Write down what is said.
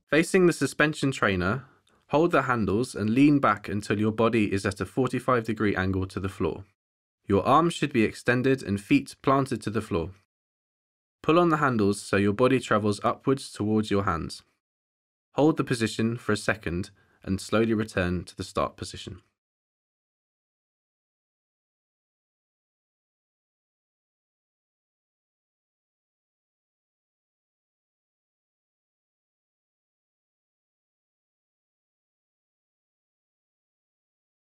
Facing the suspension trainer, hold the handles and lean back until your body is at a 45-degree angle to the floor. Your arms should be extended and feet planted to the floor. Pull on the handles so your body travels upwards towards your hands. Hold the position for a second and slowly return to the start position.